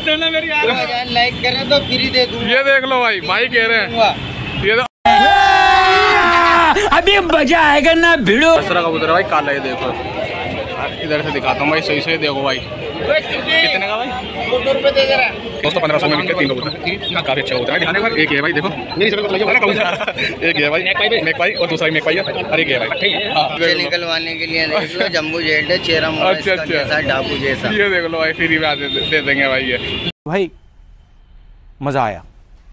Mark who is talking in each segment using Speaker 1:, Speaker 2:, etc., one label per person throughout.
Speaker 1: Like करें तो free दे दूंगा।
Speaker 2: ये देख लो भाई, भाई कह रहे हैं ये तो
Speaker 3: अभी मजा आएगा ना भिड़ो।
Speaker 2: दूसरा कबूतर है भाई काला, ये देखो इधर से दिखाता हूँ भाई, सही से देखो भाई। कितने का भाई?
Speaker 1: 200 रुपए दे रहा है
Speaker 2: दोस्तों 1500 में मिलते 3 कबूतर, काफी अच्छा होता है। दिखाने का एक है भाई, देखो एक है भाई मेक पाई और दूसरा मेक पाई है, और एक है भाई
Speaker 1: निकलवाने के लिए देख लो, जम्बू जेट है, चेहरा अच्छा डाकू जैसा।
Speaker 2: ये देख लो भाई, फ्री में दे देंगे भाई। ये
Speaker 4: भाई मजा आया,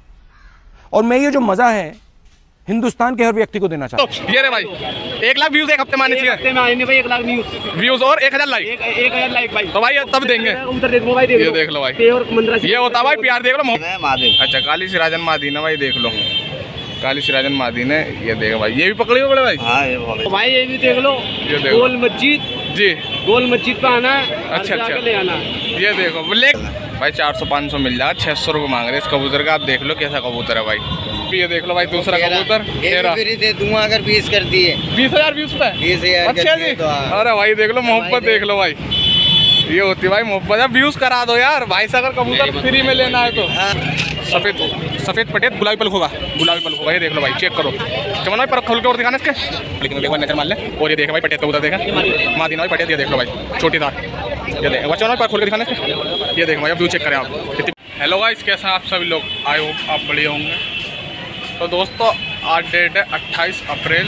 Speaker 4: और मैं ये जो मजा है हिंदुस्तान के हर व्यक्ति को देना चाहता हूँ।
Speaker 2: तो ये रे भाई 1 लाख व्यूज एक हफ्ते में आने चाहिए।
Speaker 5: हफ्ते में आने भाई 1 लाख
Speaker 2: व्यूज और 1000 लाइक,
Speaker 5: 1000 लाइक भाई,
Speaker 2: तो भाई तब देंगे।
Speaker 5: उधर देखो भाई,
Speaker 2: ये देख लो भाई,
Speaker 5: और 15
Speaker 2: ये होता भाई प्यार। देख लो
Speaker 1: मादिन।
Speaker 2: अच्छा काली सिराजन मादीन है भाई, देख लो काली सिराजन मादीन है। ये देखो भाई, ये भी पकड़े हो बड़े भाई।
Speaker 1: हाँ ये
Speaker 5: भाई, ये भी देख लो,
Speaker 2: ये देखो
Speaker 5: गोल मस्जिद
Speaker 2: जी,
Speaker 5: गोल मस्जिद पे आना है।
Speaker 2: अच्छा अच्छा
Speaker 5: ले आना।
Speaker 2: ये देखो बोले भाई 400-500 मिल जाएगा, 600 रुपये मांग रहे हैं इस कबूतर का। आप देख लो कैसा कबूतर है भाई। ये देख लो भाई दूसरा कबूतर,
Speaker 1: फ्री दे दूंगा अगर 20 कर दिए।
Speaker 2: 20,000 व्यूज पे
Speaker 1: 20,000।
Speaker 2: अच्छा जी, अरे भाई देख लो मोहब्बत, देख लो भाई ये होती है भाई मोहब्बत। अब व्यूज करा दो यार भाई से, अगर कबूतर फ्री में लेना है तो। सफेद पटेत गुलाबी पलक होगा, गुलाबी पलक होगा। ये देख लो भाई, चेक करो चमन भाई, पर खोल के और दिखाना इसके, लेकिन देखो नजर मान ले। और ये देखो भाई पटेत कबूतर, देखा मादीना भाई पटेत, ये देख लो भाई छोटीदार। ये देखो चमन भाई पर खोल के दिखाना इसके, ये देखो भाई अब व्यू चेक करें आप। हेलो गाइस, कैसे हैं आप सभी लोग? आई होप आप बढ़िया होंगे। तो दोस्तों आज डेट है 28 अप्रैल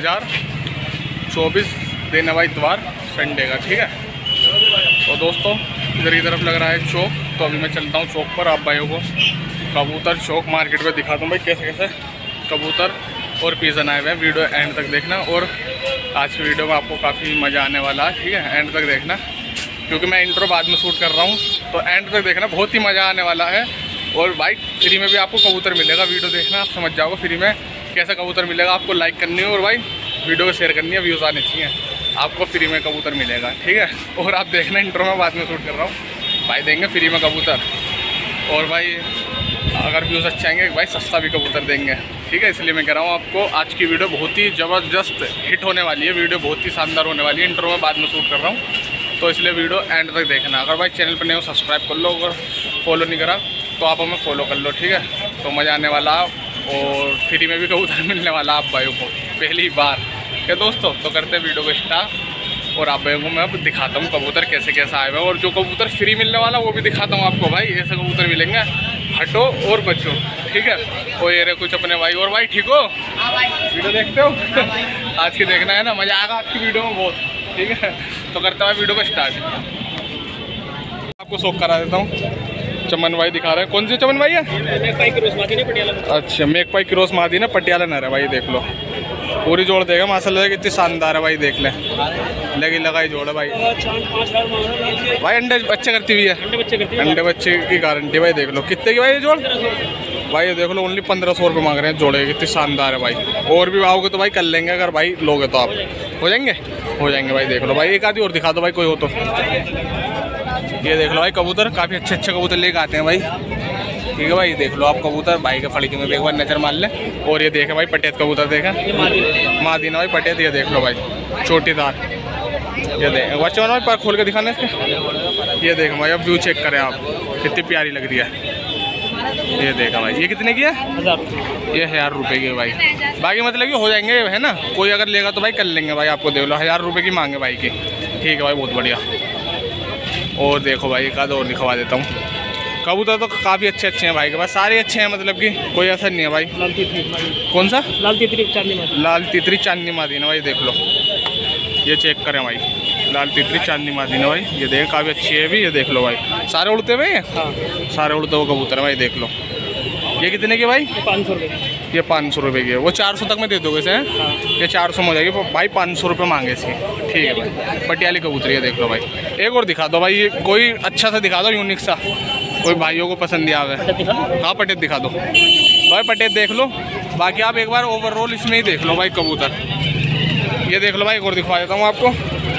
Speaker 2: 2024, दिन है भाई इतवार, संडे का, ठीक है। तो दोस्तों इधर की तरफ लग रहा है चौक, तो अभी मैं चलता हूँ चौक पर। आप भाइयों को कबूतर चौक मार्केट में दिखाता हूँ भाई कैसे कैसे कबूतर और पीजन आए हुए हैं। वीडियो एंड तक देखना, और आज की वीडियो में आपको काफ़ी मज़ा आने वाला है, ठीक है। एंड तक देखना, क्योंकि मैं इंट्रो बाद में शूट कर रहा हूँ, तो एंड तक देखना, बहुत ही मज़ा आने वाला है। और भाई फ्री में भी आपको कबूतर मिलेगा, वीडियो देखना आप समझ जाओगे फ्री में कैसा कबूतर मिलेगा। आपको लाइक करनी है और भाई वीडियो को शेयर करनी है, व्यूज़ आने चाहिए, आपको फ्री में कबूतर मिलेगा, ठीक है। और आप देखना इंट्रो में बाद में शूट कर रहा हूँ भाई, देंगे फ्री में कबूतर। और भाई अगर व्यूज़ अच्छे आएंगे भाई सस्ता भी कबूतर देंगे, ठीक है। इसलिए मैं कह रहा हूँ आपको आज की वीडियो बहुत ही ज़बरदस्त हिट होने वाली है, वीडियो बहुत ही शानदार होने वाली है। इंट्रो में बाद में शूट कर रहा हूँ, तो इसलिए वीडियो एंड तक देखना। अगर भाई चैनल पर नहीं हो सब्सक्राइब कर लो, अगर फॉलो नहीं करा तो आप हमें फॉलो कर लो, ठीक है। तो मज़ा आने वाला, और फ्री में भी कबूतर मिलने वाला आप भाइयों को पहली बार, क्या दोस्तों। तो करते हैं वीडियो को स्टार्ट, और आप भाइयों को मैं अब दिखाता हूँ कबूतर कैसे कैसे आए हुए हैं, और जो कबूतर फ्री मिलने वाला वो भी दिखाता हूँ आपको भाई। ऐसे कबूतर मिलेंगे, हटो और बचो, ठीक है। और ये रहे कुछ अपने भाई। और भाई ठीक हो? वीडियो देखते हो? आज की देखना है ना, मज़ा आएगा आज की वीडियो में बहुत, ठीक है। तो करता हूँ वीडियो को स्टार्ट। आपको शौक करा देता हूँ, चमन भाई दिखा रहे हैं। कौन सी चमन भाई है? अच्छा मेक पाई क्रॉस मादीना पटियाला नर है भाई, देख लो पूरी जोड़ देगा माशाल्लाह, कितनी शानदार है भाई, देख ले लगी लगाई जोड़ है भाई। भाई अंडे बच्चे करती हुई है, अंडे बच्चे की गारंटी भाई, देख लो कितने की भाई ये जोड़ भाई। ये देख लो ओनली 1500 रुपये मांग रहे हैं जोड़े, कितनी शानदार है भाई। और भी आओगे तो भाई कर लेंगे, अगर भाई लोगे तो आप हो जाएंगे भाई। देख लो भाई, एक आधी और दिखा दो भाई कोई हो तो। ये देख लो भाई कबूतर, काफ़ी अच्छे कबूतर लेके आते हैं भाई, ठीक है भाई। देख लो आप कबूतर भाई के फड़की में एक बार नज़र मार ले। और ये देखे भाई पटेत कबूतर, देखा मादीना भाई पटेत, ये देख लो भाई छोटीदार। ये देख बच्चों भाई पर खोल के दिखाने इसके, ये देखो भाई अब व्यू चेक करें आप, कितनी प्यारी लग रही है। ये देखा भाई, ये कितने की है? 1000। ये 1000 रुपये की है भाई। बाकी मतलब कि हो जाएंगे है ना, कोई अगर लेगा तो भाई कर लेंगे भाई। आपको देख लो 1000 रुपये की मांगे भाई की, ठीक है भाई, बहुत बढ़िया। और देखो भाई एक आध और दिखवा देता हूँ कबूतर, तो काफ़ी अच्छे हैं भाई के पास, सारे अच्छे हैं, मतलब कि कोई ऐसा नहीं है भाई। कौन सा? लाल तितरी चांदनी मादीना भाई, देख लो ये चेक करें भाई, लाल तितरी चांदनी मादीना भाई। ये देख काफ़ी अच्छी है भी, ये देख लो भाई, सारे उड़ते हुए हैं। हाँ सारे उड़ते हुए कबूतर है भाई, देख लो। ये कितने के भाई? 500 रुपये। ये 500 रुपये की है, वो 400 तक में दे दोगे इसे? हाँ। ये 400 में हो जाएगी भाई, 500 रुपये मांगे इसके, ठीक है भाई। पटियाली कबूतरी है, देख लो भाई। एक और दिखा दो भाई, ये कोई अच्छा सा दिखा दो, यूनिक सा, कोई भाइयों को पसंद आ गए। हाँ पटेत दिखा दो भाई, पटेत देख लो। बाकी आप एक बार ओवरऑल इसमें ही देख लो भाई कबूतर। ये देख लो भाई, एक और दिखवा देता हूँ आपको,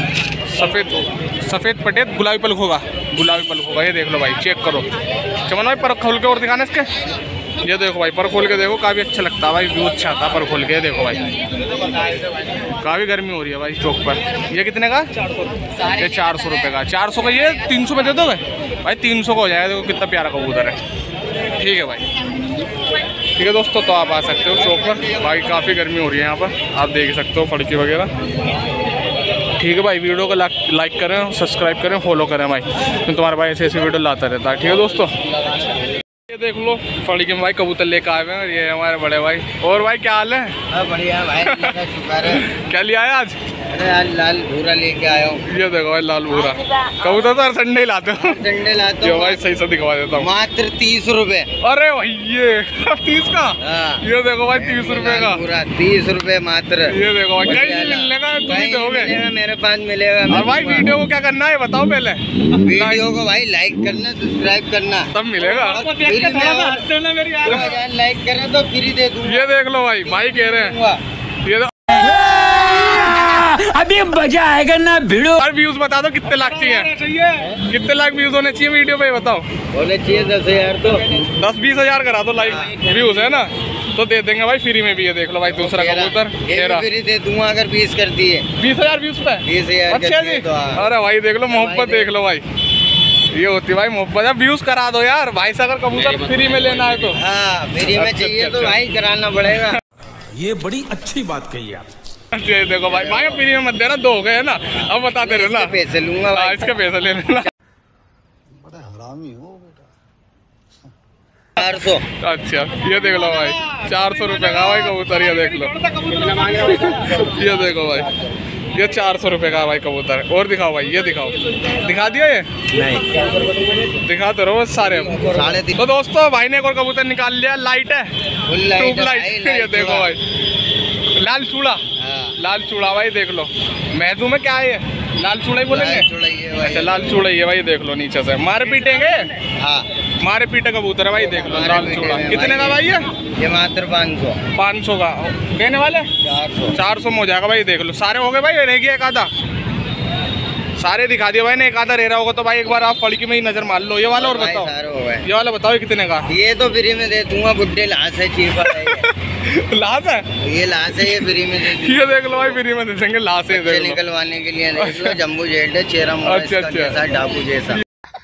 Speaker 2: सफ़ेद पटेत गुलाबी पलक होगा, ये देख लो भाई, चेक करो चमन भाई पर खोल के और दिखाना इसके। ये देखो भाई, पर खोल के देखो, काफ़ी अच्छा लगता है भाई, व्यू अच्छा आता है पर खोल के। देखो भाई काफ़ी गर्मी हो रही है भाई चौक पर। ये कितने का? ये 400 रुपये का। 400 का ये 300 में दे दोगे भाई? 300 का हो जाएगा। देखो कितना प्यारा कबूतर है। ठीक है भाई, ठीक है दोस्तों, तो आप आ सकते हो चौक पर। भाई काफ़ी गर्मी हो रही है यहाँ पर, आप देख सकते हो फड़की वगैरह। ठीक है भाई, वीडियो को लाइक करें, सब्सक्राइब करें, फॉलो करें भाई, तो तुम्हारे भाई ऐसे ऐसे वीडियो लाता रहता है। ठीक है दोस्तों, ये देख लो फड़की में भाई कबूतर लेकर आए हुए हैं, ये हमारे बड़े भाई। और भाई क्या हाल है?
Speaker 1: बढ़िया भाई, शुक्र है।
Speaker 2: क्या लिया है आज?
Speaker 1: अरे आज लाल भूरा लेके आया हूँ।
Speaker 2: ये देखो भाई लाल भूरा कबूतर तो हर संडे ही लाते हो।
Speaker 1: संडे लाता
Speaker 2: ये
Speaker 1: हूँ
Speaker 2: भाई सही से दिखवा देता हूँ।
Speaker 1: मात्र 30 रुपए।
Speaker 2: अरे भाई ये 30 का? ये देखो भाई 30 रुपए का
Speaker 1: पूरा 30 रुपए मात्र।
Speaker 2: ये देखो भाई, कहीं नहीं मिलने का, तुम ही दोगे।
Speaker 1: मेरे पास मिलेगा।
Speaker 2: और भाई वीडियो को क्या करना है बताओ पहले?
Speaker 1: वीडियो को भाई लाइक करना, सब्सक्राइब करना,
Speaker 2: तब मिलेगा।
Speaker 1: लाइक करना तो फ्री दे दूंगा।
Speaker 2: ये देख लो भाई, भाई कह रहे हैं ये
Speaker 3: अभी मजा आएगा ना भिड़ो।
Speaker 2: और व्यूज बता दो कितने लाख चाहिए? कितने लाख व्यूज होने चाहिए वीडियो पे बताओ?
Speaker 1: होने चाहिए 10,000 तो
Speaker 2: 10-20 हज़ार करा दो लाइक व्यूज है ना, तो दे देंगे भाई फ्री में भी। ये देख लो भाई दूसरा कबूतर
Speaker 1: फ्री दे दूंगा अगर 20 कर दिए।
Speaker 2: 20,000 व्यूज पे?
Speaker 1: 20,000।
Speaker 2: अच्छा जी। अरे भाई देख लो मोहब्बत, देख लो भाई, ये होती भाई मोहब्बत। अब व्यूज करा दो यार भाई से, अगर कबूतर फ्री में लेना है तो।
Speaker 1: हाँ फ्री में चाहिए तो भाई कराना पड़ेगा।
Speaker 4: ये बड़ी अच्छी बात कही आप।
Speaker 2: ये देखो भाई, भाई फ्री में मत देना, 2 हो गए है ना, अब बताते रहे ना।
Speaker 1: पैसे लूंगा भाई,
Speaker 2: इसके पैसे ले लेना।
Speaker 1: बड़ा हरामी हो बेटा। 400।
Speaker 2: अच्छा ये देख लो भाई, 400 रुपये का भाई कबूतर। ये देख लो, ये देखो भाई, ये 400 रुपये का भाई कबूतर। और दिखाओ भाई, ये दिखाओ, दिखा दिया ये? नहीं दिखाते रहो सारे। तो दोस्तों भाई ने एक और कबूतर निकाल लिया, लाइट है, ट्यूब लाइट। ये देखो भाई लाल चूड़ा, लाल चूड़ा भाई देख लो। महदू में क्या है ये? लाल चूड़ा ही बोलेंगे? अच्छा लाल चूड़ा ही है भाई, देख लो नीचे से मारे पीटेंगे। हाँ मारे पीटे कबूतर है भाई, देख लो लाल चूड़ा। कितने का भाई ये मात्र 500। 500 का देने वाले? 400 में हो जाएगा भाई। देख लो सारे हो गए भाई, रह गया एक आधा, सारे दिखा दिया भाई ने। एक आधा रह रहा होगा तो भाई एक बार आप फड़की में ही नजर मार लो। ये वाला और बताओ, ये वाला बताओ ये कितने का? ये तो फ्री में दे दूंगा, बुड्ढे लाश है, चीपा है। लाश है ये, लाश है ये, फ्री में दे दूंगा। ये देख लो भाई फ्री में दे देंगे, लाश है निकलवाने के लिए। देख लो जम्बू जेट है, चेहरा जैसा, डाकू जैसा।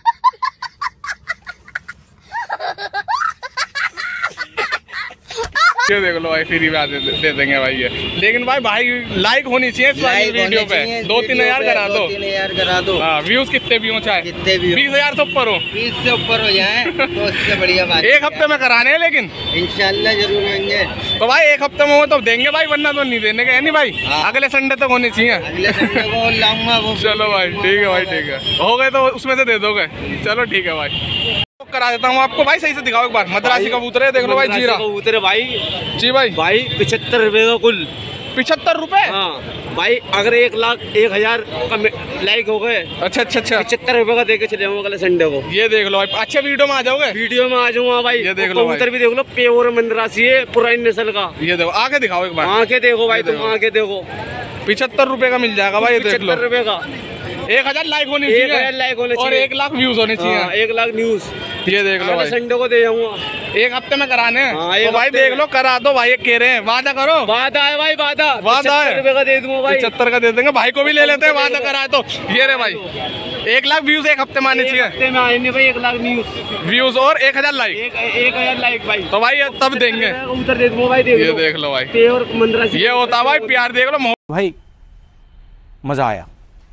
Speaker 2: ये देख लो भाई फ्री में दे देंगे भाई ये। लेकिन भाई लाइक होनी चाहिए इस वाली वीडियो पे। 2-3 हज़ार करा दो। 2-3 हज़ार करा दो। हाँ व्यूज कितने भी हो, चाहे कितने भी 20,000 से ऊपर हो, 20 से ऊपर हो जाए तो उससे बढ़िया बात। एक हफ्ते में कराने हैं, लेकिन इंशाल्लाह जरूर होंगे। तो भाई एक हफ्ते में हो तो देंगे भाई, वरना तो नहीं देने का। नहीं भाई अगले संडे तक होनी चाहिए। अगले संडे को लाऊंगा वो। चलो भाई ठीक है भाई, ठीक है, हो गए तो उसमें से दे दोगे। चलो ठीक है भाई, करा देता हूँ आपको भाई। सही से दिखाओ एक बार। मद्रासी कबूतर है, देख लो भाई, जीरा
Speaker 5: कबूतर है भाई।
Speaker 2: जी भाई,
Speaker 5: 75 रुपए का कुल।
Speaker 2: 75 रुपए?
Speaker 5: हाँ भाई, अगर 1,01,000 का लाइक हो गए। अच्छा 75 रुपए का देके चले जाऊंगा अगले संडे को।
Speaker 2: ये देख लो भाई, अच्छे वीडियो में आ जाओगे? वीडियो में आ जाऊंगा भाई। ये देख लो
Speaker 5: कबूतर भी देख लो, प्योर मद्रासी है, पुरानी नस्ल का।
Speaker 2: ये देखो, आके दिखाओ एक बार।
Speaker 5: आके देखो भाई, तुम आके देखो।
Speaker 2: 75 रुपए का मिल जाएगा भाई। 75
Speaker 5: रुपए का।
Speaker 2: 1,000 लाइक होनी चाहिए,
Speaker 5: 1,000 लाइक होने चाहिए,
Speaker 2: और 1 लाख व्यूज होने चाहिए।
Speaker 5: 1 लाख न्यूज।
Speaker 2: ये देख लो भाई,
Speaker 5: संडे को दे जाऊंगा।
Speaker 2: एक हफ्ते में कराने हैं। तो भाई देख लो, करा दो भाई, कह रहे हैं। वादा करो। वादा है भाई, वादा है। 75 रुपए का दे दूंगा भाई। 75 का दे देंगे भाई को भी ले लेते हैं, वादा करा तो। ये रे भाई 1 लाख व्यूज एक हफ्ते में आने चाहिए। हफ्ते में आएंगे भाई 1 लाख व्यूज और 1,000 लाइक। 1,000 लाइक भाई, तो भाई तब देंगे। उधर दे दूंगा भाई। ये देख लो भाई, ये होता है भाई प्यार। देख लो
Speaker 4: भाई मजा आया,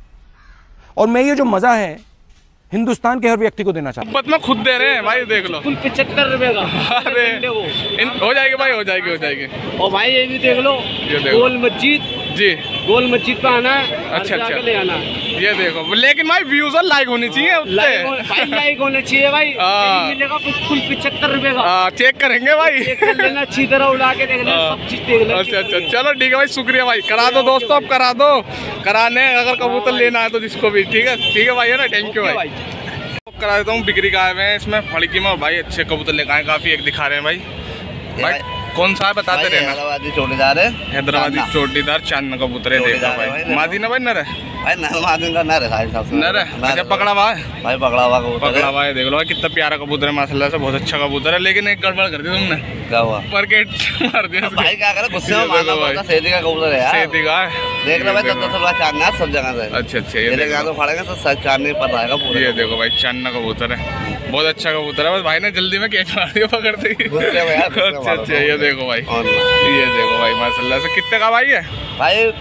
Speaker 4: और मैं ये जो मजा है हिंदुस्तान के हर व्यक्ति को देना चाहता हूँ।
Speaker 2: में खुद दे रहे हैं भाई, देख लो।
Speaker 5: 75 रुपए का।
Speaker 2: अरे हो जाएगी भाई, हो जाएगी।
Speaker 5: और भाई ये भी देख लो, गोल मस्जिद
Speaker 2: जी, गोल
Speaker 5: मस्जिद पे आना है। अच्छा ले आना।
Speaker 2: ये देखो, लेकिन भाई व्यूज और लाइक होनी चाहिए।
Speaker 5: भाई लाइक होने चाहिए भाई। मिलेगा बिल्कुल 75 रुपए का।
Speaker 2: चेक करेंगे भाई,
Speaker 5: चेक कर लेना, अच्छी तरह उड़ा के देख लेना, सब चीज देख लेना।
Speaker 2: अच्छा चलो ठीक है भाई, शुक्रिया भाई। करा दो दोस्तों, अब करा दो, कराने अगर कबूतर लेना है तो जिसको भी। ठीक है भाई, है ना, थैंक यू भाई। करा देता हूँ। बिक्री का आए हुए हैं इसमें फड़की में भाई, अच्छे कबूतर लेकर आए, काफी एक दिखा रहे हैं भाई। कौन सा है बताते रहना।
Speaker 1: हैदराबादी चोटीदार है,
Speaker 2: हैदराबादी चोटीदार चांद कबूतर है, देखो
Speaker 1: चोटीदार है
Speaker 2: भाई।
Speaker 1: भाई।
Speaker 2: मादी ना भाई नर है?
Speaker 1: भाई नरमादन का नर है सारे हिसाब से।
Speaker 2: नर है? अच्छा पकड़ा हुआ है
Speaker 1: भाई, पकड़ा हुआ कबूतर है।
Speaker 2: पकड़ा हुआ है, देख लो भाई कितना प्यारा कबूतर है माशाल्लाह से, बहुत अच्छा कबूतर है। लेकिन एक गड़बड़ कर दी तुमने,
Speaker 1: क्या हुआ
Speaker 2: मार्केट मार दिया इसको।
Speaker 1: भाई? क्या करे, गुस्से में
Speaker 2: ये
Speaker 1: मारना
Speaker 2: देखो भाई।
Speaker 1: पड़ता। सेठी का कबूतर है यार,
Speaker 2: सेठी का है।
Speaker 1: देख रहे भाई,
Speaker 2: ये देखो।
Speaker 1: 10-10 रुपया चांदना सब जगह से।
Speaker 2: अच्छा अच्छा,
Speaker 1: ये
Speaker 2: ये
Speaker 1: देख यहाँ
Speaker 2: देखो,
Speaker 1: तो फाड़ेंगे तो सच चांदनी पर रहेगा पूरे।
Speaker 2: ये देखो भाई चांदना कबूतर है, बहुत अच्छा कबूतर है। बस भाई ने जल्दी में कैच मार दिया पकड़ते ही।
Speaker 1: गुस्से में यार, गुस्से में
Speaker 2: अच्छा अच्छा,
Speaker 1: मारो।
Speaker 2: ये देखो भाई,
Speaker 1: और ना।
Speaker 2: ये देखो भाई माशाल्लाह से। कितने का भाई है?
Speaker 1: भाई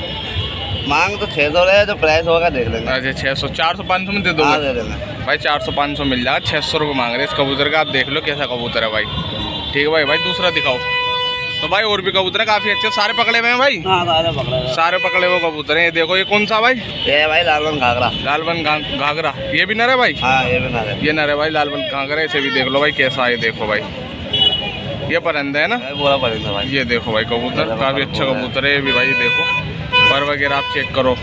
Speaker 1: मांग तो 600 है, जो प्राइस होगा देख लेंगे।
Speaker 2: अच्छा 600, 400-500 में दे दो
Speaker 1: हाँ, दे देंगे
Speaker 2: भाई। 400-500 मिल जाएगा। 600 रुपये मांग रहे हैं इस कबूतर का। आप देख लो कैसा कबूतर है भाई। ठीक है भाई। भाई दूसरा दिखाओ। तो भाई और भी कबूतर है काफ़ी अच्छे, सारे पकड़े हुए हैं भाई। सारे पकड़े हुए कबूतर हैं। ये देखो, ये कौन सा भाई?
Speaker 1: ये भाई लालवन घाघरा।
Speaker 2: लालवन घाघरा, ये भी नर है भाई?
Speaker 1: हाँ, ये भी नर है।
Speaker 2: ये नर है भाई लालवन घाघरा। इसे भी देख लो भाई कैसा है, देखो भाई। ये परिंदा है ना?
Speaker 1: पूरा परिंदा भाई।
Speaker 2: ये देखो भाई कबूतर, काफ़ी अच्छा कबूतर है ये भी भाई। देखो पर वगैरह आप चेक करो।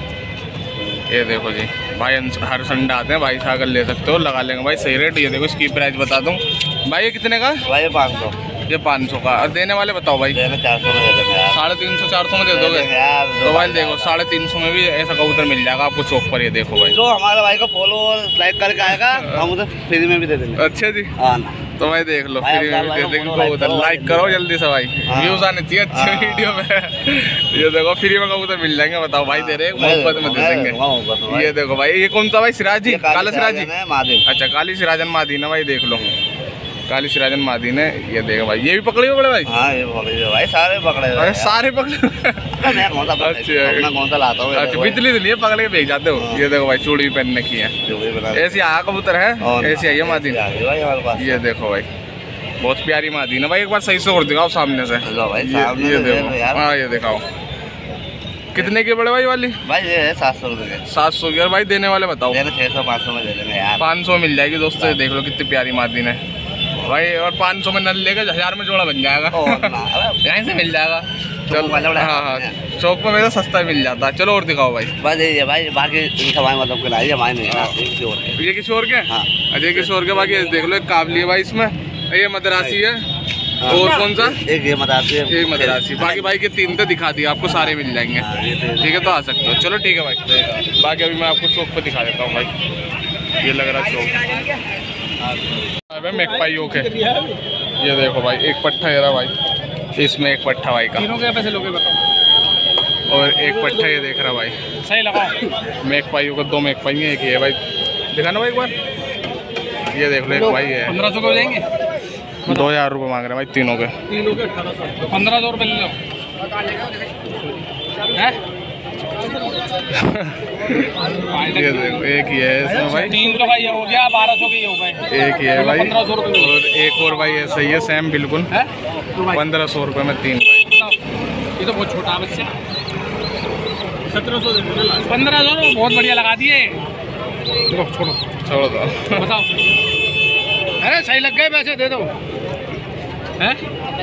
Speaker 2: ये देखो जी भाई, हर संडे आते हैं भाई से, आकर ले सकते हो, लगा लेंगे भाई सही रेट। ये देखो इसकी प्राइस बता दूँ भाई। ये कितने का?
Speaker 1: भाई 500।
Speaker 2: ये 500 का। और देने वाले बताओ भाई?
Speaker 1: देने 400 में दे देंगे यार।
Speaker 2: 350-400 में दे दोगे?
Speaker 1: यार
Speaker 2: तो भाई देखो 350 में भी ऐसा कबूतर मिल जाएगा आपको चौक पर। ये देखो भाई,
Speaker 1: जो हमारे भाई को फॉलो और लाइक करके आएगा हम उसे फ्री में भी दे देंगे।
Speaker 2: अच्छा जी।
Speaker 1: हाँ ना।
Speaker 2: तो भाई देख लो,
Speaker 1: भाई,
Speaker 2: फ्री में भी
Speaker 1: भाई,
Speaker 2: दे देंगे
Speaker 1: भाई,
Speaker 2: कबूतर।
Speaker 1: भाई,
Speaker 2: लाइक करो जल्दी से भाई,
Speaker 1: हाँ।
Speaker 2: व्यूज आने चाहिए अच्छे
Speaker 1: हाँ।
Speaker 2: वीडियो में। ये देखो फ्री में कबूतर मिल जाएंगे, बताओ भाई दे रहे हैं, मोहब्बत में दे देंगे। ये देखो भाई, ये कौन सा भाई? सिराजी, काला सिराजी।
Speaker 1: मादिन।
Speaker 2: अच्छा काली सिराजन मादीन है भाई, देख लो काली सिराजन मादीन है। ये देखो भाई, ये भी पकड़े हुए बड़े भाई?
Speaker 1: हाँ, ये पकड़े हुए भाई, सारे पकड़े हुए
Speaker 2: अरे
Speaker 1: हैं।
Speaker 2: सारे पकड़े हुए।
Speaker 1: मैं कौन सा
Speaker 2: अच्छा।
Speaker 1: अपना कौन सा लाता हूँ?
Speaker 2: अच्छा बिजली तो नहीं है, पकड़ के भेज जाते हो। ये देखो भाई चूड़ी भी पहन रखी है। ऐसी आया कबूतर है, ऐसी आई है मादीन।
Speaker 1: भाई हमारे पास।
Speaker 2: ये देखो भाई बहुत प्यारी मादीन है भाई। एक बार सही से और दिखाओ सामने से।
Speaker 1: लो भाई, सामने
Speaker 2: ये
Speaker 1: से देख
Speaker 2: देखो,
Speaker 1: यार।
Speaker 2: हाँ ये दिखाओ। कितने की बड़े भाई वाली?
Speaker 1: भाई ये है 700 रुपये के।
Speaker 2: 700 की। और भाई देने वाले बताओ?
Speaker 1: देने 600-500 में दे देंगे यार।
Speaker 2: 500 मिल जाएगी दोस्तों। ये देख लो कितनी प्यारी मादीन है भाई। और 500 में नल लेकर 1000 में जोड़ा बन जाएगा। यहीं से मिल जाएगा। चलो हाँ हाँ, चौक पर मेरा सस्ता मिल जाता है। चलो और दिखाओ भाई।
Speaker 1: बस ये भाई, बाकी हमारे मतलब के लाइए, हमारे नहीं है।
Speaker 2: ये किशोर के?
Speaker 1: हाँ।
Speaker 2: अच्छा ये किशोर के। बाकी देख लो एक काबली है भाई इसमें, ये मदरासी है। और कौन सा?
Speaker 1: एक ये मदरासी है।
Speaker 2: एक मदरासी। बाकी भाई के 3 तो दिखा दिया आपको, सारे मिल जाएंगे। ठीक है तो आ सकते हो। चलो ठीक है भाई। बाकी अभी मैं आपको चौक पे दिखा देता हूँ भाई। ये लग रहा है चौक भाई, मैकपाई ओके। ये देखो भाई एक पट्ठा है रहा भाई, इसमें एक पट्ठा भाई का।
Speaker 5: तीनों के पैसे लोगे बताओ?
Speaker 2: और एक पट्ठा ये देख रहा भाई,
Speaker 5: सही लगाओ।
Speaker 2: मैकपाइयों को 2 मैकपाई है, एक ये भाई दिखाना भाई एक बार। ये देख लो एक भाई है।
Speaker 5: 1500 के हो जाएंगे?
Speaker 2: 2000 रुपये मांग रहे हैं भाई तीनों के।
Speaker 5: 1500 रुपये ले लो।
Speaker 2: ये देखो एक ही है इसमें भाई।
Speaker 5: 300 का ये हो गया, 1200 के ये हो गए।
Speaker 2: एक ही है भाई।
Speaker 5: 1500 रुपये।
Speaker 2: और एक और भाई ऐसा ही है सेम बिल्कुल, 1500 रुपये में 3 भाई।
Speaker 5: ये तो बहुत छोटा बच्चा। 1700 1500 बहुत बढ़िया लगा दिए। छोड़ो
Speaker 2: छोड़ो दो।
Speaker 5: बताओ। अरे सही लग गए, पैसे दे दो। हैं?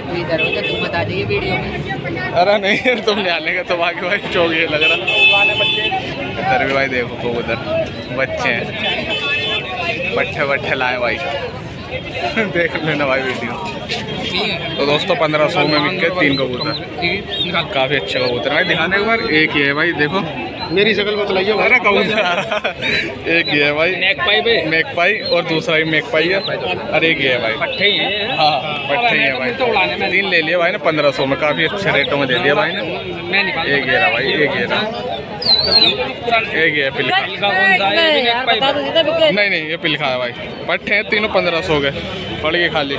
Speaker 2: अरे नहीं तुम ले आने का तो बाकी भाई चौक ये लग रहा। इधर भी भाई देखो को उधर बच्चे हैं, पट्ठे वट्ठे लाए भाई। देख लेना भाई वीडियो। तो दोस्तों 1500 में बिक के 3 कबूतर, काफ़ी अच्छे कबूतर भाई। दिखाने एक बार, एक ही है भाई देखो।
Speaker 5: मेरी शक्ल बतलाइए।
Speaker 2: अरे कबूतर एक ही है भाई, मैकपाई और दूसरा भी मैकपाई है। अरे एक ही है भाई,
Speaker 5: पट्टे ही हैं।
Speaker 2: हाँ पट्टे ही है भाई। 3 ले लिए भाई ने 1500 में, काफ़ी अच्छे रेटों में दे दिया भाई ने। एक ये रहा भाई, एक ये रहा, एक ये पिलखा। नहीं नहीं ये पिलखा है भाई। पट्टे हैं तीनों 1500 के, पड़ के खाली।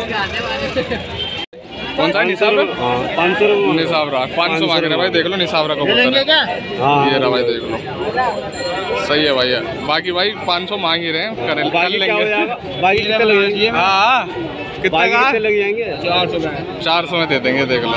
Speaker 2: कौन सा निसाब?
Speaker 5: 500
Speaker 2: निसाब रहा 500 मांग रहे भाई। देख लो निसाब रहा कबूतर है। ये रहा भाई देख लो, सही है भाई। बाकी भाई 500 मांग ही रहे हैं, कर लेंगे।
Speaker 5: बाकी कितने लग जाएंगे?
Speaker 2: हाँ कितने का?
Speaker 5: लग जाएंगे?
Speaker 2: 400 में दे देंगे। देख लो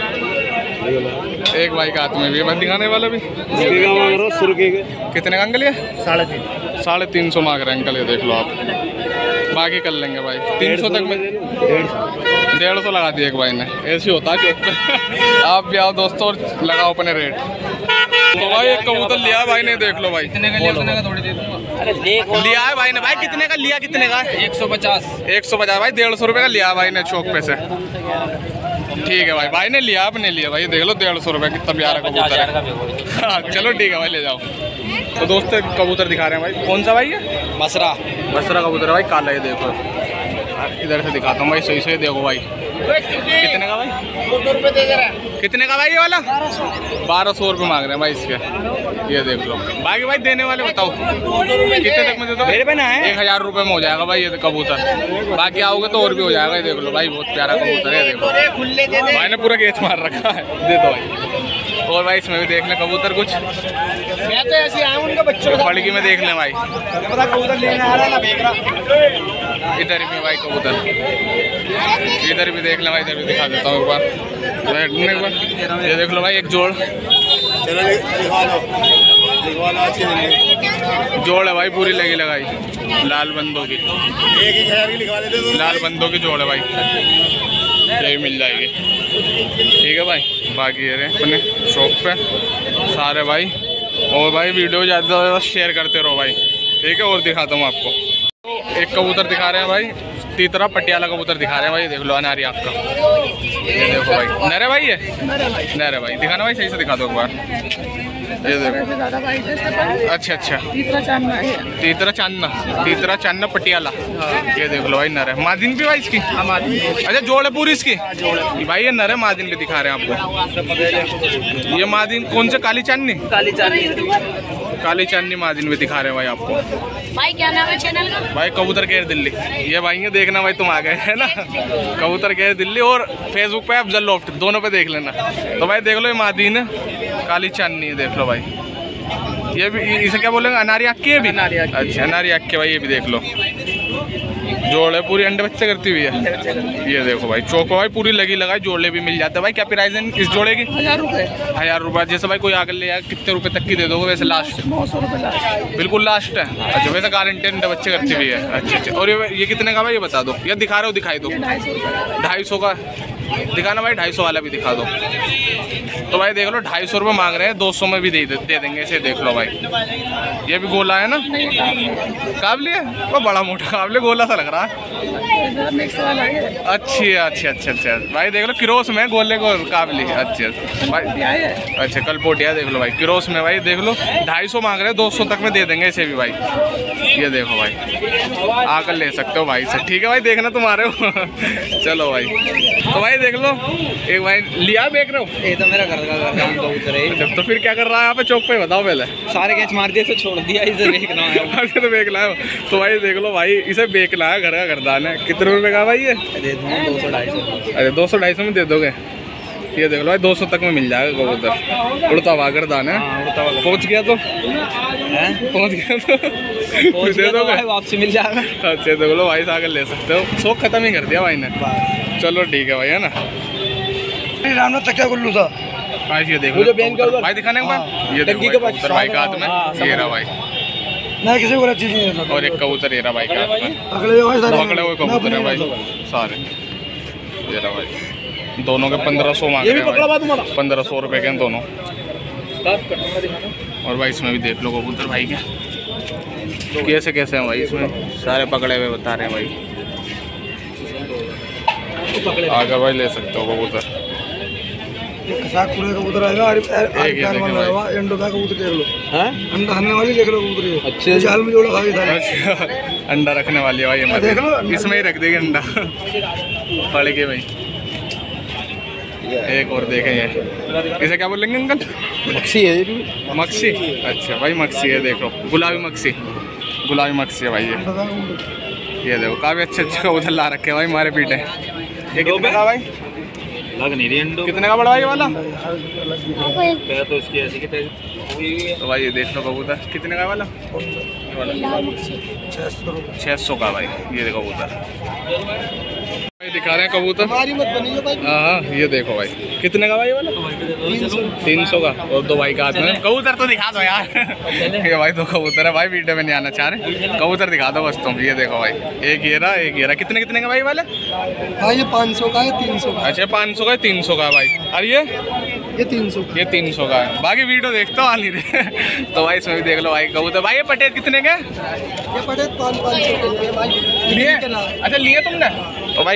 Speaker 2: एक भाई का हाथ में भी है, दिखाने वाला भी। कितने का अंकल ये? 350 मांग रहे हैं अंकल। ये देख लो आप, बाकी कर लेंगे भाई। 300 तक में 150 लगा दिए एक भाई ने। ऐसे होता है चौक पे। आप भी आओ दोस्तों और लगाओ अपने रेट। तो भाई एक कबूतर लिया भाई ने, देख लो भाई।
Speaker 5: कितने का लिया? उतने का थोड़ी दे दूंगा।
Speaker 2: लिया है भाई ने। भाई कितने का लिया? कितने का?
Speaker 5: 150।
Speaker 2: 150 भाई। 150 रुपये का लिया भाई ने चौक पे से। ठीक है भाई, भाई ने लिया, आपने लिया भाई, देख लो 150 रुपये कितना प्यारा कबूतर है। हाँ चलो ठीक है भाई, ले जाओ। तो दोस्तों कबूतर दिखा रहे हैं भाई, कौन सा भाई है?
Speaker 5: मसरा
Speaker 2: कबूतर है भाई, काला है देखो। इधर से दिखाता हूँ भाई, सही से देखो भाई। कितने का भाई?
Speaker 5: 200 रुपये दे रहा है।
Speaker 2: कितने का भाई ये वाला? 1200 रुपये मांग रहे हैं भाई इसके। ये देख लो। बाकी भाई देने वाले बताओ कितने तक में दे दो?
Speaker 5: मेरे पे ना है
Speaker 2: 1000 रुपये में हो जाएगा भाई ये कबूतर। बाकी आओगे तो और भी हो जाएगा। ये देख लो भाई, बहुत प्यारा कबूतर है, देखो भाई ने पूरा केच मार रखा है। दे दो भाई। और भाई इसमें भी देख लें कबूतर कुछ।
Speaker 5: मैं तो ऐसे आया उनके बच्चों
Speaker 2: फड़की में देख लें भाई,
Speaker 5: कबूतर लेने आ रहा ना देख रहा।
Speaker 2: इधर भी भाई कबूतर, इधर भी देख लें भाई, इधर भी दिखा देता हूँ एक बार। ये देख लो भाई, एक जोड़ जोड़ है भाई, पूरी लगी लगाई, लाल बंदों की, लाल बंदों की जोड़ है भाई, ये मिल जाएगी। ठीक है भाई, बाकी ये रहे अपने शॉप पे सारे भाई। और भाई वीडियो ज़्यादा से ज़्यादा शेयर करते रहो भाई, ठीक है। और दिखाता हूँ आपको, एक कबूतर दिखा रहे हैं भाई, तीतरा पटियाला कबूतर दिखा रहे हैं भाई, देख लो अनारी आपका। ये देखो भाई, नरे भाई है, नरे भाई दिखाना भाई, सही से दिखा दो एक बार। ये देखो, अच्छा अच्छा, तीतरा चांदना पटियाला। ये देख लो भाई, नर है। मादिन भी भाई इसकी? अच्छा जोड़ है पूरी इसकी भाई। ये नर है, मादिन भी दिखा रहे हैं आपको। ये मादिन कौन से? काली चांदनी मादिन भी दिखा रहे हैं भाई आपको।
Speaker 6: भाई क्या नाम है चैनल का?
Speaker 2: भाई कबूतर केयर दिल्ली। ये भाई ये देखना भाई, तुम आ गए है ना। कबूतर केयर दिल्ली और फेसबुक पे अफजल लॉफ्ट, दोनों पे देख लेना। तो भाई देख लो, ये मादीन है, काली चांदनी देख लो भाई। ये भी, इसे क्या बोलेंगे? अनारी अक्की है भी। अच्छा अनारी अक्की भाई, ये भी देख लो, जोड़ है पूरी, अंडे बच्चे करती हुई है। ये देखो भाई, चौको भाई पूरी लगी लगाई, जोड़े भी मिल जाते हैं भाई। क्या प्राइस है इस जोड़े की? 1000 रुपये। जैसे भाई कोई आगे ले आया, कितने रुपए तक की दे दोगे वैसे? लास्ट 900 रुपये बिल्कुल लास्ट है। अच्छा वैसे गारंटी अंडे बच्चे करती हुई है। अच्छा अच्छा। और ये कितने का भाई, ये बता दो, या दिखा रहे हो? दिखाई दो। 250 का दिखाना भाई, 250 वाला भी दिखा दो। तो भाई देख लो, 250 रुपये मांग रहे हैं, 200 में भी दे देंगे इसे। देख लो भाई, ये भी गोला है ना? काबली है वो, बड़ा मोटा काबली, गोला सा लग रहा है। अच्छा भाई देख लो, किरोस में गोले को काबली। अच्छा भाई, अच्छा कल पोटिया देख लो भाई, किरोस में भाई देख लो, 250 मांग रहे हैं, 200 तक में दे देंगे इसे भी भाई। ये देखो भाई, आकर ले सकते हो भाई से। ठीक है भाई, देखना तुम्हारे हो। चलो भाई, तो भाई देख लो, एक भाई लिया बेच रहे हो?
Speaker 5: ये तो मेरा घर का कबूतर है।
Speaker 2: तो फिर क्या कर रहा है यहाँ पे चौक पे, बताओ पहले।
Speaker 5: सारे कैच मार दिए, छोड़ दिया, इसे बेचना है।
Speaker 2: तो बेच लाया। तो भाई देख लो भाई, इसे बेच लाया, घर का घरदान है। कितने रुपए का भाई ये?
Speaker 5: दे दूँगा 200-250।
Speaker 2: अरे 200-250 में दे दोगे? ये देख लो भाई, 200 तक में मिल जाएगा कबूतर। उड़ता हुआ घरदान है। पहुँच गया तो दे दोगे,
Speaker 5: वापसी मिल जाएगा।
Speaker 2: अच्छा देख लो भाई, आगे ले सकते हो। शौक खत्म ही कर दिया भाई ने। चलो ठीक है भाई, है ना।
Speaker 5: रामनाथ तकिया गुल्लू था
Speaker 2: भाई, ये देखो भाई, दिखाने के बाद ये देखो भाई का हाथ में, ये रहा भाई।
Speaker 5: ना किसी को चीज नहीं है।
Speaker 2: और एक कबूतर ये रहा भाई का हाथ में, पकड़े हुए कबूतर है भाई सारे। ये रहा भाई, दोनों के 1500 मांग रहे हैं भाई, 1500 रुपये के दोनों। और भाई इसमें भी देख लो कबूतर भाई के कैसे कैसे हैं भाई, इसमें सारे पकड़े हुए बता रहे हैं भाई। आगे भाई ले सकते हो कबूतर।
Speaker 5: कबूतर आएगा, अंडा खाने वाली देख लो कबूतर। अच्छा, जाल में जोड़ा खा के था।
Speaker 2: अंडा रखने वाली है भाई, देख लो इसमें ही रख देगी अंडा। पड़ गए भाई। एक और देखें, ये इसे क्या बोलेंगे अंकल?
Speaker 5: मक्सी है।
Speaker 2: मक्सी? अच्छा भाई मक्सी है, देखो गुलाबी मक्सी है भाई। ये देखो काफ़ी अच्छे कबूतर ला रखे हैं भाई, हमारे पीठे। ये कितने का भाई?
Speaker 5: लग नहीं रही अंडो।
Speaker 2: कितने का बड़ा भाई वाला?
Speaker 5: तो इसकी ऐसी की
Speaker 2: तो भाई ये देख लो कबूतर, कितने का वाला? 600 का भाई। ये देखो कबूतर भाई, दिखा रहे हैं कबूतर। हाँ ये देखो भाई, कितने का भाई वाला? 300 का। और दो भाई का हाथ में कबूतर तो दिखा दो यार। ये भाई दो कबूतर है भाई, वीडियो में नहीं आना चाह रहे, कबूतर दिखा दो बस तुम। ये देखो भाई, एक ये रहा। कितने का भाई वाला?
Speaker 5: भाई ये 500 का है, 300 का।
Speaker 2: अच्छा 500 का, 300 का भाई। और ये
Speaker 5: 300
Speaker 2: ये 300 का है। बाकी वीडियो देखते हो, आ नहीं रहे। तो भाई इसमें भी देख लो भाई कबूतर। भाई ये पटेल कितने के?
Speaker 5: ये पटेल 500 के लिए भाई।
Speaker 2: लिए? अच्छा लिए तुमने? तो भाई ये देख लो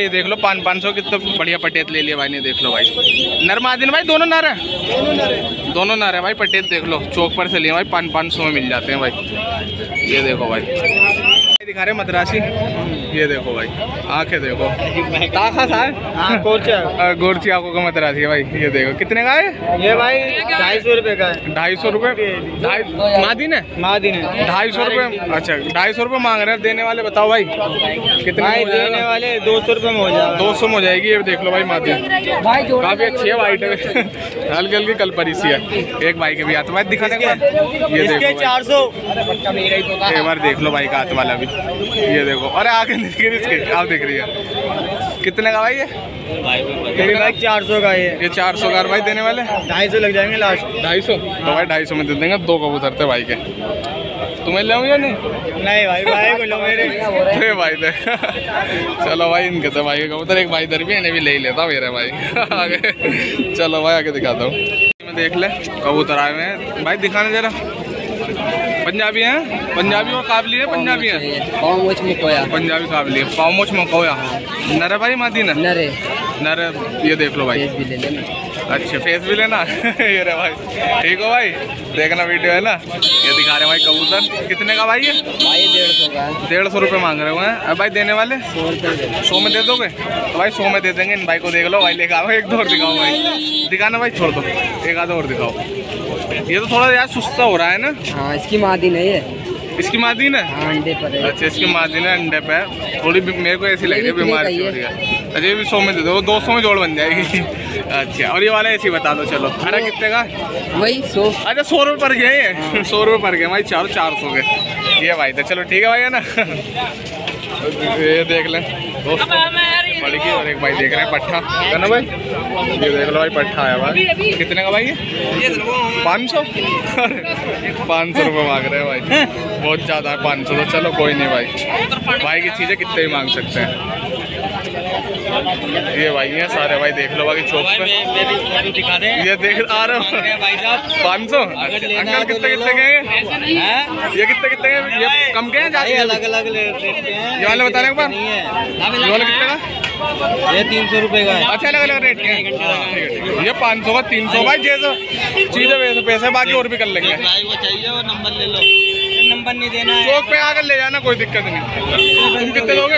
Speaker 2: 500 कितना बढ़िया पटेत ले लिया भाई ने, देख लो भाई। नर मादिन भाई दोनों नर है, दोनों नर है भाई। पटेत देख लो चौक पर से लिए भाई, 500 में मिल जाते हैं भाई। ये देखो भाई दिखा रहे मद्रासी, ये देखो भाई आंखें देखो, ताखा सा है, गोरची आंखों का मद्रासी है भाई। ये देखो कितने का है
Speaker 5: ये भाई 250 रुपए का है।
Speaker 2: 250 रुपये मादिन है, 250 रुपये। अच्छा 250 रुपये मांग रहे हैं, देने वाले बताओ भाई कितने
Speaker 5: भाई देने वाले 200 रुपए में हो जाएगा।
Speaker 2: 200 में हो जाएगी। ये देख लो भाई मादिन काफी अच्छी है, वाइट है, हल्की हल्की कलपरी सी है। एक भाई के भी हाथ में दिखाने का, ये देखो
Speaker 5: 400।
Speaker 2: एक बार देख लो भाई का हाथ वाला भी, ये देखो। अरे आगे दिख रही इसके, आप देख रही है। कितने का भाई ये?
Speaker 5: मेरे भाई 400 का
Speaker 2: ये 400 का भाई देने वाले।
Speaker 5: 250 लग जाएंगे लास्ट।
Speaker 2: 250 तो भाई 250 में दे देंगे। 2 कबूतर थे भाई के, तुम्हें ले या नहीं?
Speaker 5: नहीं भाई को लो मेरे
Speaker 2: भाई दे। चलो भाई इनके तो भाई के कबूतर, एक भाई इधर भी, इन्हें भी ले ही लेता मेरे भाई। आगे चलो भाई आगे दिखाता हूँ। देख ले कबूतर आए हुए हैं भाई, दिखाने जरा। पंजाबी हैं, पंजाबी और काबली है, पंजाबी है पंजाबी काबली है। पावमोच मकोया नर है भाई, मादी नर नर। ये देख लो भाई, अच्छा फेस भी लेना। ये रे भाई, ठीक हो भाई, देखना वीडियो है ना। ये दिखा रहे भाई कबूतर, कितने का भाई ये? 150 रुपये मांग रहे हुए हैं। अब भाई देने वाले 100 में दे दोगे? तो भाई 100 में दे देंगे। इन भाई को देख लो भाई, लेकर आओ। एक दो और दिखाओ भाई, दिखाना भाई, छोड़ दो, एक आधा और दिखाओ। ये तो थोड़ा यार सुस्ता हो रहा है ना।
Speaker 7: हाँ इसकी मादिन है ये,
Speaker 2: इसकी मादिन है।
Speaker 7: हाँ, अंडे पर है।
Speaker 2: अच्छा इसकी मादिन है, अंडे पे है। थोड़ी मेरे को ऐसी लग रही है बीमारी हो रही है। अच्छा ये भी 100 में दे दो, 200 में जोड़ बन जाएगी। अच्छा और ये वाला ऐसे ही बता दो। चलो अरे कितने का?
Speaker 7: वही 100।
Speaker 2: अच्छा 100 रुपये पर गए ये, 100 रुपये पर गए भाई, 400 के। ये भाई तो चलो ठीक है भाई, है ना। ये देख लें दोस्तों बड़ी की, और एक भाई देख रहे हैं पट्ठा है ना भाई। ये देख लो भाई पट्ठा आया भाई। कितने का भाई ये? 500 500 रुपये मांग रहे हैं भाई, बहुत ज़्यादा है 500। तो चलो कोई नहीं भाई, भाई की चीज़ें कितने ही मांग सकते हैं। ये भाई हैं सारे भाई, देख लो बाकी चौक पे। ये देख आ रहे हो भाई साहब 500। अंकल कितने कितने के हैं ये? कितने के? ये कम के हैं?
Speaker 5: अलग अलग रेट हैं।
Speaker 2: ये वाले बताने एक बार, ये वाले कितने का?
Speaker 5: ये 300 रुपए का है।
Speaker 2: अच्छा अलग अलग रेट के हैं। ये 500 का 300 भाई, जैसे चीज़ें वैसे पैसे, बाकी और भी कर लेंगे।
Speaker 5: वो चाहिए वो नंबर ले लो, नंबर नहीं देना है।
Speaker 2: चौक पे आकर ले जाना, कोई दिक्कत नहीं। तुम कितने दोगे?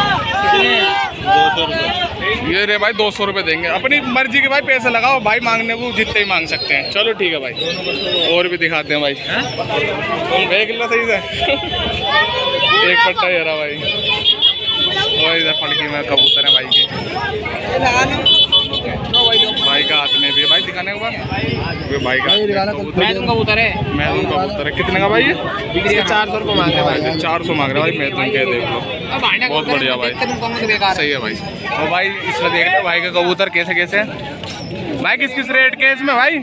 Speaker 5: 200 रुपये।
Speaker 2: ये रे भाई 200 रुपये देंगे, अपनी मर्जी के भाई पैसे लगाओ भाई, मांगने को जितने ही मांग सकते हैं। चलो ठीक है भाई, और भी दिखाते हैं भाई। देख लो सही से। एक पट्टा ये रहा भाई, और इधर फड़की में कबूतर है भाई के, भाई का हाथ में भी भाई, दिखाने के बाद भाई का कबूतर है। मैदून कबूतर है। कितने का भाई ये?
Speaker 5: 400 रुपये मांग रहे भाई।
Speaker 2: 400 मांग रहे भाई मैदून के, देख लो बहुत बढ़िया भाई, सही है भाई। तो भाई इसमें देख लो भाई का कबूतर कैसे कैसे है भाई, किस किस रेट के इसमें भाई?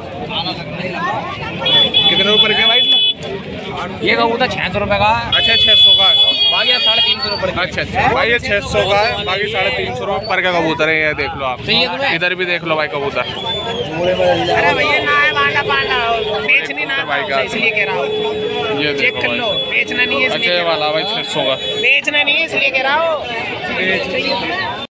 Speaker 2: कितने रुपये के भाई इसमें?
Speaker 7: ये कबूतर 600 रुपये का।
Speaker 2: अच्छा 600 का है,
Speaker 7: बाकी 350 रुपये।
Speaker 2: अच्छा अच्छा भाई ये 600 का है, बाकी 350 रुपये पर का कबूतर है। ये देख लो आप, इधर भी देख लो भाई कबूतर।
Speaker 7: अरे भैया ना है बांडा बेचनी ना
Speaker 2: भाई का,
Speaker 7: इसलिए कह रहा हूँ।
Speaker 2: ये
Speaker 7: चेक कर लो, बेचना नहीं है।
Speaker 2: अच्छा ये वाला भाई 600 का,
Speaker 7: बेचना नहीं है इसलिए कह रहा हूँ।